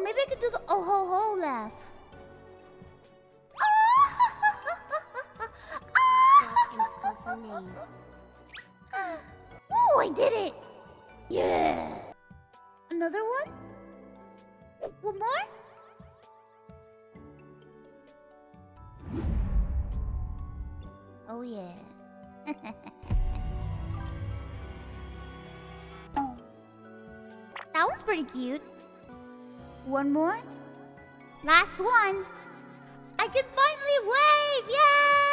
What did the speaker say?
maybe I could do the oh ho ho laugh. Skillful names. Oh, I did it! Yeah! Another one? One more? Oh yeah. That one's pretty cute. One more? Last one! I can finally wave! Yay!